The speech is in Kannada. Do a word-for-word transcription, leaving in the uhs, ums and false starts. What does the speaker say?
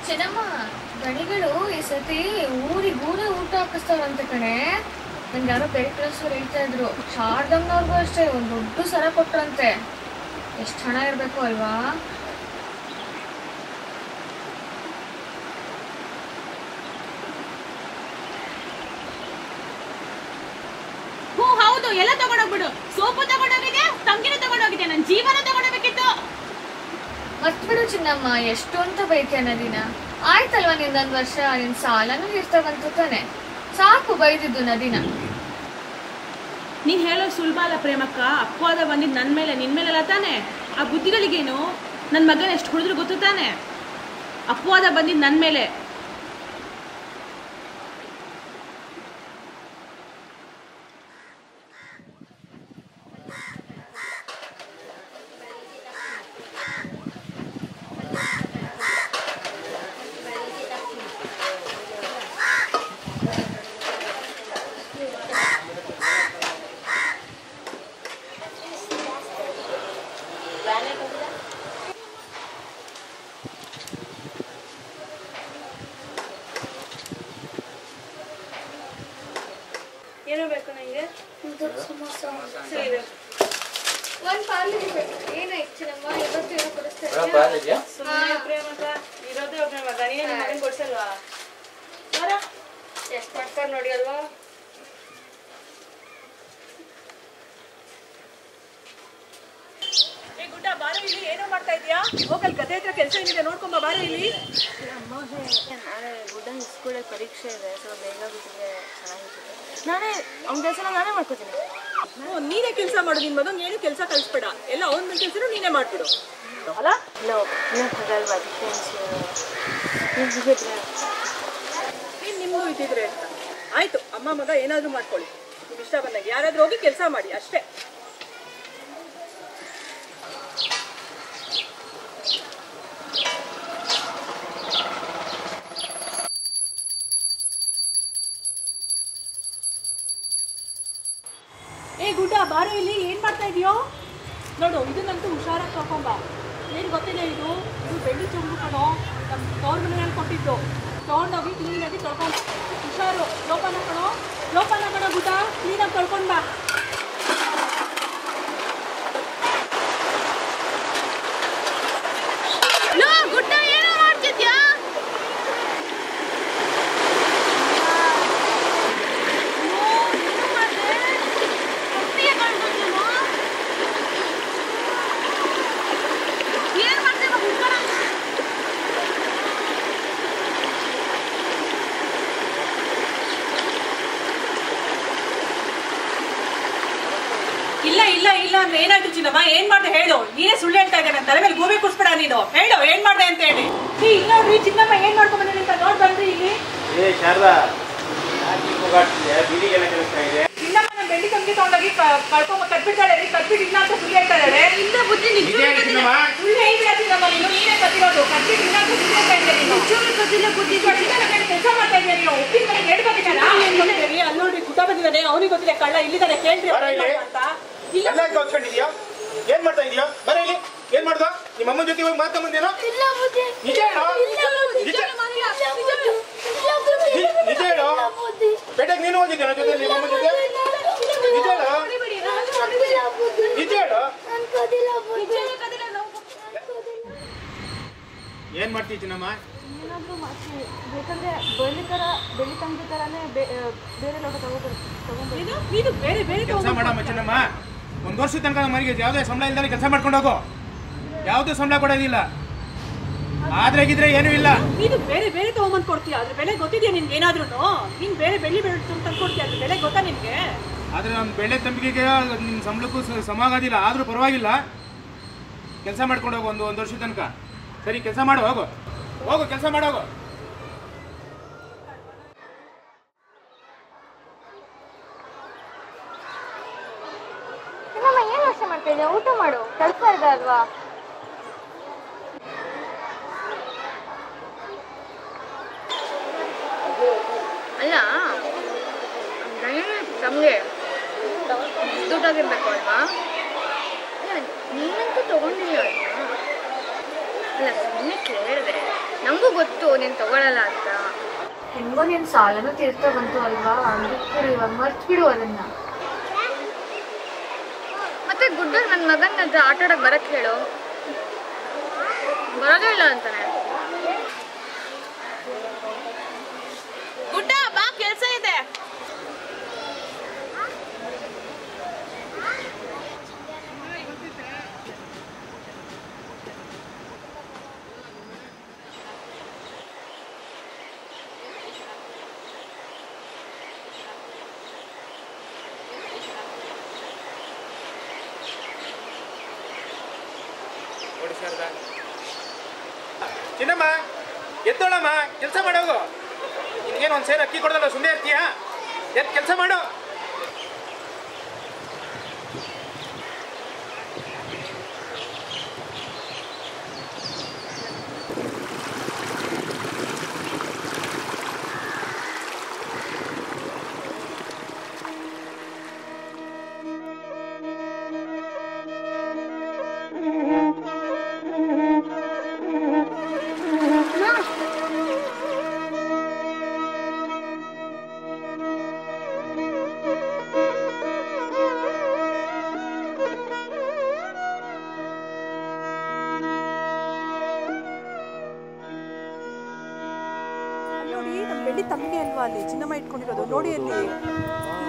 ಚೆನ್ನಮ್ಮ, ಗಣಿಗಳು ಈ ಸತಿ ಊರಿಗೂರೇ ಊಟ ಹಾಕಿಸ್ತಾವ್ರಂತೆ ಕಣೆ. ನಂಗೆ ಯಾರೋ ಬೇರೆ ಕ್ಲಾಸವ್ರು ಹೇಳ್ತಾ ಇದ್ರು. ಶಾರದಮ್ಮನವ್ರಿಗೂ ಅಷ್ಟೇ ಒಂದು ದೊಡ್ಡ ಸರ ಕೊಟ್ರಂತೆ. ಎಷ್ಟು ಹಣ ಇರಬೇಕು ಅಲ್ವಾ? ಹ್ಞೂ ಹೌದು, ಎಲ್ಲ ತಗೊಂಡೋಗ್ಬಿಡು. ಸೋಪು ತಗೊಂಡೋಗಿದೆ, ತಂಗಿನೂ ತಗೊಂಡೋಗಿದೆ, ನನ್ನ ಜೀವನ ತಗೊಂಡೋಗ್ಬೇಕಿತ್ತು. ಮತ್ಬಿಡು ಚಿನ್ನಮ್ಮ, ಎಷ್ಟು ಅಂತ ಬೈತೀಯ ನದಿನ. ಆಯ್ತಲ್ವಾ ನಿಂದೊಂದು ವರ್ಷ ನಿನ್ ಸಾಲನೂ ಇರ್ತಾವಂತ ತಾನೆ. ಸಾಕು ಬೈದಿದ್ದು ನದಿನ. ನೀನ್ ಹೇಳೋ ಸುಲಭ ಅಲ್ಲ ಪ್ರೇಮಕ್ಕ. ಅಪವಾದ ಬಂದಿದ್ದು ನನ್ನ ಮೇಲೆ, ನಿನ್ ಮೇಲೆಲ್ಲ ತಾನೆ. ಆ ಬುದ್ಧಿಗಳಿಗೇನು ನನ್ನ ಮಗನ ಎಷ್ಟು ಹುಡಿದ್ರು ಗೊತ್ತು ತಾನೆ. ಅಪವಾದ ಬಂದಿದ್ದು ನನ್ನ ಮೇಲೆ. ಏನೋ ಬೇಕು ನಂಗೆ? ಒಂದ್ ಪಾರ್ಲಿ ಬೇಕು. ಏನಾಯ್ತು ಚಿನ್ನಮ್ಮ, ಇವತ್ತು ಏನೋ ಕೊಡಿಸ್ತಾರೆ. ಸುಮ್ಮನೆ ಪ್ರೇಮಕ್ಕ, ಇರೋದೇ ಒಬ್ಬ ಮಗ, ನೀನೇ ನಿಮ್ಮ ಮಗನ್ ಕೊಡ್ಸಲ್ವಾ? ಬರ, ಎಷ್ಟು ಮಾಡ್ತಾರೆ ನೋಡಿ ಅಲ್ವಾ. ಏ ಗುಡ್ಡ, ಬಾರು ಇಲ್ಲಿ. ಏನೋ ಮಾಡ್ತಾ ಇದೀಯಾ? ಹೋಗಲ್ ಗದ್ದೆ ಹತ್ರ ಕೆಲಸ ಏನಿದೆ ನೋಡ್ಕೊಂಬ, ಬಾರು ಇಲ್ಲಿ. ನಾಳೆ ಗುಡ್ಡನ ಸ್ಕೂಲಲ್ಲಿ ಪರೀಕ್ಷೆ ಇದೆ, ಸೊ ಬೇಗ ಬಿಟ್ಟಿದ್ರೆ ಚೆನ್ನಾಗಿರ್ತದೆ. ನಾನೇ ಅವ್ನ ಕೆಲಸನ ನಾನೇ ಮಾಡ್ಕೋತೀನಿ. ಹ್ಞೂ, ನೀನೇ ಕೆಲಸ ಮಾಡು. ನಿನ್ ಮಗನ್ ಏನು ಕೆಲಸ ಕಳಿಸ್ಬೇಡ. ಎಲ್ಲ ಅವ್ನ ಕೆಲಸನೂ ನೀನೇ ಮಾಡ್ಬಿಡು ಅಲ್ಲ. ನೋ ನೀವು ತಗಲ್ವಾ, ಅದಕ್ಕೆ ನೀನು ನಿಮಗೂ ಇದ್ದಿದ್ರೆ ಅಂತ. ಆಯ್ತು, ಅಮ್ಮ ಮಗ ಏನಾದರೂ ಮಾಡ್ಕೊಳ್ಳಿ, ನಿಮ್ಗೆ ಇಷ್ಟ ಬಂದಾಗ ಯಾರಾದ್ರೂ ಹೋಗಿ ಕೆಲಸ ಮಾಡಿ ಅಷ್ಟೇ. ಏ ಗುಡ್ಡ, ಬಾರು ಇಲ್ಲಿ. ಏನು ಮಾಡ್ತಾ ಇದೆಯೋ ನೋಡು. ಇದನ್ನಂತೂ ಹುಷಾರಾಗಿ ತಗೊಂಬ. ಏನು ಗೊತ್ತಿಲ್ಲ, ಇದು ಇದು ಬೆಳ್ಳಿ ಚುಂಬು ಕಣೋ. ನಮ್ಮ ತೋರ್ ಮನೆಯಲ್ಲಿ ಕೊಟ್ಟಿದ್ದು. ತೊಗೊಂಡೋಗಿ ಕ್ಲೀನಾಗಿ ತೊಳ್ಕೊಂಡು ಹುಷಾರು. ಲೋಪನ ಕಣೋ, ಲೋಪನ ಕಣೋ ಗುಡ್ಡ. ಕ್ಲೀನಾಗಿ ತೊಳ್ಕೊಂಡು ಬಾ. ಗುಡ್ಡ, ಏನೋ ಮಾಡ್ತಿದ್ಯಾ? ಇಲ್ಲ ಇಲ್ಲ ಇಲ್ಲ ಅಂದ್ರೆ ಏನಾಯ್ತು ಚಿನ್ನಮ್ಮ? ಏನ್ ಮಾಡ್ದೆ ಹೇಳು. ನೀನೇ ಸುಳ್ಳು ಹೇಳ್ತಾ ಇದ್ದೆ. ನನ್ನ ತಲೆ ಮೇಲೆ ಗೂಬೆ ಕುಡಿಸ್ಬೇಡ ನೀನು. ಹೇಳು, ಏನ್ ಮಾಡ್ದೆ ಅಂತ ಹೇಳಿ. ಇಲ್ಲ ನೋಡ್ರಿ ಚಿನ್ನಮ್ಮ, ಏನ್ ಮಾಡ್ಕೊಂಡ್ ಬಂದ್ರಿ ಅಂತ ನೋಡ್ ಬನ್ರಿ ಇಲ್ಲಿ. ಚಿನ್ನಮ್ಮ ನಮ್ಮ ಬೆಳ್ಳಿ ತಂಗಿ ತಗೊಂಡೋಗಿ ಕಳ್ಕೊಂಡ್ ಕಟ್ಬಿಡ್ತಾಳೆ ರೀ. ಕಟ್ಬಿಟ್ಟು ಇಲ್ಲ ಅಂತ ಸುಳ್ಳು ಹೇಳ್ತಾ ಇದ್ದಾಳೆ. ಇಲ್ಲ ಬುದ್ಧಿ, ಸುಳ್ಳು ಹೇಳ್ಬಿಡ ಚಿನ್ನಮ್ಮ. ನೀನು ನೀನೇ ಕತ್ತಿರೋದು. ಕಟ್ಬಿಟ್ಟು ಇಲ್ಲ ಅಂತ ಸುಳ್ಳು ಹೇಳ್ತಾ ಇದ್ದೆ ನೀನು. ಕತ್ತಿಲ್ಲ ಬುದ್ಧಿ. ಕೆಲಸ ಮಾಡ್ತಾ ಇದ್ದೀಯ ನೀನು. ಉಪ್ಪಿನ ಮನೆ ಎರಡು ಬಂದಿದ್ದಾನೆ. ಅಲ್ಲಿ ನೋಡ್ರಿ, ಗುಡ್ಡ ಬಂದಿದ್ದಾನೆ. ಅವನಿಗೆ ಗೊತ್ತಿದೆ ಕಳ್ಳ. ಇಲ್ಲಿದ್ದಾನೆ, ಕೇಳ್ರಿ ಅಂತ. ಏನ್ ಮಾಡ್ತಾ ಇದೀಯಾ? ಬರ ಇಲ್ಲಿ. ಏನ್ ಮಾಡ್ದ? ನಿಮ್ಮ ಅಮ್ಮನ ಜೊತೆ ಹೋಗಿ ಮಾತಾ ಬಂದೇನೋ? ನಿಜ ಹೇಳೋ, ನಿಜ ಹೇಳೋ. ಬೇಟೆಗೆ ನೀನು ಹೋಗಿದ್ದೆ ನನ್ನ ಜೊತೆ, ನಿಮ್ಮ ಅಮ್ಮನ ಜೊತೆ? ನಿಜ ಹೇಳೋ, ನಿಜ ಹೇಳೋ. ಏನ್ ಮಾಡ್ತೀವಿ ಚಿನ್ನಮ್ಮ? ಏನಾದರೂ ಮಾಡ್ತೀವಿ. ಬೇಕಂದ್ರೆ ಬೆಳ್ಳಿ ಥರ ಬೆಳ್ಳಿ ತಂಗಿ ಥರನೇ ಬೇರೆ ಲೋಟ ತಗೋಬೋದು ತಗೊಂಡು ನೀನು ಬೇರೆ ಬೇರೆ ಕೆಲಸ ಮಾಡಮ್ಮ ಚಿನ್ನಮ್ಮ. ಒಂದು ವರ್ಷದ ತನಕ ನಮ್ಮ ಮನೆಗೆ ಯಾವುದೇ ಸಂಬಳ ಇಲ್ದಾನೆ ಕೆಲಸ ಮಾಡ್ಕೊಂಡು ಹೋಗು. ಯಾವುದೂ ಸಂಬಳ ಕೊಡೋದಿಲ್ಲ. ಆದ್ರೆಗಿದ್ರೆ ಏನೂ ಇಲ್ಲ. ನೀನು ಬೇರೆ ಬೇರೆ ತಗೊಂಬಂದು ಕೊಡ್ತೀಯ. ಅದ್ರ ಬೆಲೆ ಗೊತ್ತಿದೆಯಾ ನಿನ್ಗೆ? ಏನಾದ್ರೂ ನೀನು ಬೇರೆ ಬೆಳ್ಳಿ ಬೆಳೆ ತಂದು ಕೊಡ್ತೀಯ, ಅದ್ರ ಬೆಲೆ ಗೊತ್ತಾ ನಿನ್ಗೆ? ಆದ್ರೆ ನಮ್ಮ ಬೆಳೆ ತಂಬಿಗೆಗೆ ನಿನ್ನ ಸಂಬಳಕ್ಕೂ ಸಮ ಆಗೋದಿಲ್ಲ. ಆದ್ರೂ ಪರವಾಗಿಲ್ಲ, ಕೆಲಸ ಮಾಡ್ಕೊಂಡು ಹೋಗು ಒಂದು ಒಂದು ವರ್ಷದ ತನಕ. ಸರಿ, ಕೆಲಸ ಮಾಡು, ಹೋಗು ಹೋಗು ಕೆಲಸ ಮಾಡೋಗು. ಏನು ಯೋಚನೆ ಮಾಡ್ತಾ ಇದ್ದೀಯ? ಊಟ ಮಾಡು, ಕೆಲಸ ಇದೆ ಅಲ್ವಾ. ಅಲ್ಲ, ನಮಗೆ ದುಡ್ಡಾಗಿರ್ಬೇಕು ಅಲ್ವಾ? ಅಲ್ಲ, ನೀನಂತೂ ತಗೊಂಡಿಲ್ಲ ಅಲ್ವಾ? ಅಲ್ಲ, ಸುಮ್ಮನೆ ಕೇಳಿದೆ. ನಂಗೂ ಗೊತ್ತು ನೀನು ತಗೊಳಲ್ಲ ಅಂತ. ಹೆಂಗೋ ನೀನು ಸಾಲನೂ ತೀರ್ತಾ ಬಂತು ಅಲ್ವಾ, ಬಿಟ್ಬಿಡು ಇವಾಗ, ಮರ್ತು ಬಿಡು ಅದನ್ನ. ಮತ್ತೆ ಗುಡ್ಡ ನನ್ನ ಮಗನ ಹತ್ರ ಆಟ ಆಡೋಕೆ ಬರಕ್ಕೆ ಹೇಳು. ಬರೋದೇ ಇಲ್ಲ ಅಂತಾನೆ. ಗುಡ್ಡ ಬಾ, ಕೆಲಸ ಇದೆ. ಚಿನ್ನಮ್ಮ ಎದ್ದೋಳಮ್ಮ, ಕೆಲಸ ಮಾಡೋಗು. ನಿನ್ಗೇನು ಒಂದು ಸೇರು ಅಕ್ಕಿ ಕೊಡೋದಲ್ಲ, ಸುಮ್ಮನೆ ಇರ್ತೀಯಾ? ಎದ್ದು ಕೆಲಸ ಮಾಡು. ನೋಡಿ, ನಮ್ಮ ಬೆಳ್ಳಿ ತಮಗೆ ಅಲ್ವಾ ಅಲ್ಲಿ ಚಿನ್ನಮ್ಮ ಇಟ್ಕೊಂಡಿರೋದು, ನೋಡಿ ಅಲ್ಲಿ.